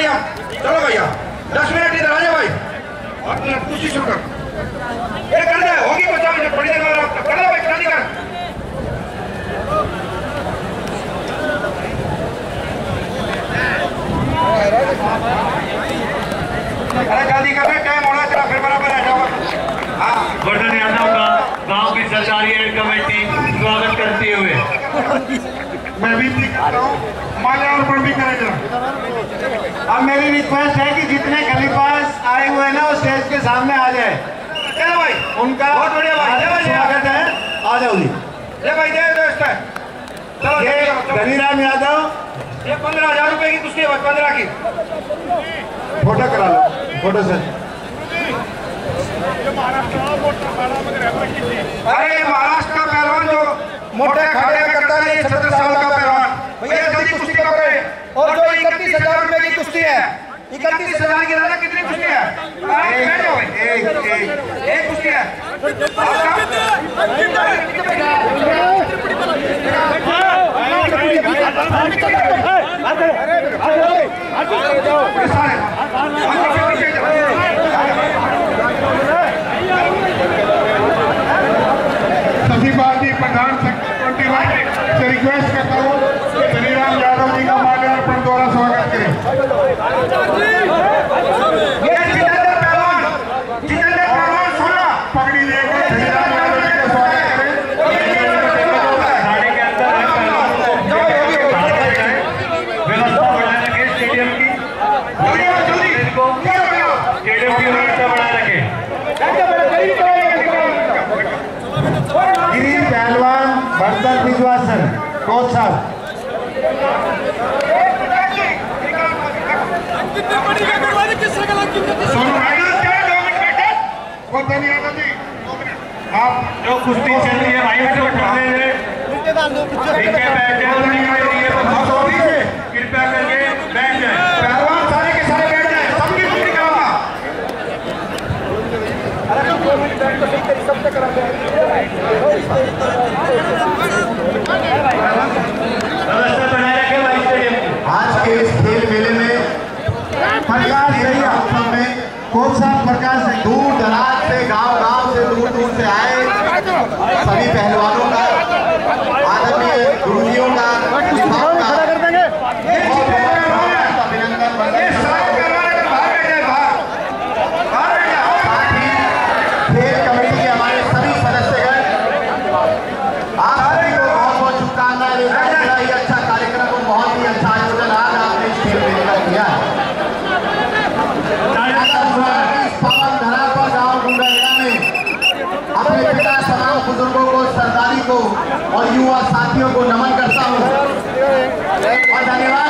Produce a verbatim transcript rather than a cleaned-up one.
भैया, चलो भैया, दस मिनट इधर आ जाओ भाई। और तुम कुछ शुरू कर। ये कर दे, होगी कुछ मिनट बड़ी देर में कर दे भाई, क्रांति कर। अरे क्रांति कर रहे, टाइम होना चला फिर बराबर आ जाओ। हाँ। वर्धन यादव का गांव की सरकारी एड कमेटी स्वागत करते हुए मैं भी करता हूँ, माल्यार्पण भी करेगा। अब मेरी रिक्वेस्ट है कि जितने खलीफास आए हुए हैं ना वो स्टेज के सामने आ जाए। चलो भाई, उनका बहुत बढ़िया भाई, स्वागत है, आ जाओ जी। ये भाई जय दोस्त है। चलो ये धनीराम यादव, ये पंद्रह हजार रुपए की कुश्ती है, पंद्रह की। फोटो करा लो, फोटो से। अरे महाराष्ट्र का पहलवान जो मोटे खाड़े में करता है, ये सत्तर साल का पहलवान भैया जल्दी कुश्ती पकड़े। और जो इकतीस हजार रुपए की कुश्ती है, इकतीस हजार की दादा कितनी कुश्ती है? एक एक एक कुश्ती है। सभी पार्टी प्रधान ट्वेंटी वन से रिक्वेस्ट करता हूँ कि धनीराम यादव जी का माल्यार्पण द्वारा स्वागत करें। ये जितेंद्र पहलवान, जितेंद्र पहलवान सुनना, पगड़ी लेकर धनीराम यादव जी का स्वागत करें। थाने के अंदर व्यवस्था बढ़ा रखे स्टेडियम की, स्टेडियम की व्यवस्था बढ़ा रखे। गिरीश पहलवान बर्तन भिजवासन कोच साहब। आप जो कुश्ती चल रही है भाई से उठाने हैं, कृपया करके बैठ जाए। पहलवान सारे के सारे बैठ जाए, सबकी कुश्ती कराऊंगा। व्यवस्था बनाए रखे भाई स्टेडियम। आज के इस खेल मेले में प्रकाश सही अवसर में कोच साहब प्रकाश से दूर दराज से गांव-गांव से दूर दूर से आए सभी पहलवानों का, आदरणीय गुरुजियों का, खलीफाओं का अभिनंदन। साथ ही खेल कमेटी के हमारे सभी सदस्यगण, आप सभी को बहुत बहुत शुभकामनाएं। बड़ा ही अच्छा कार्यक्रम और बहुत ही अच्छा आयोजन आज आपने इस खेल मेले का किया। पवन धरा पर गाँव गुंडागेड़ा में अपने पिता तमाम बुजुर्गों को, सरदारी को और युवा साथियों को नमन करता हूँ और धन्यवाद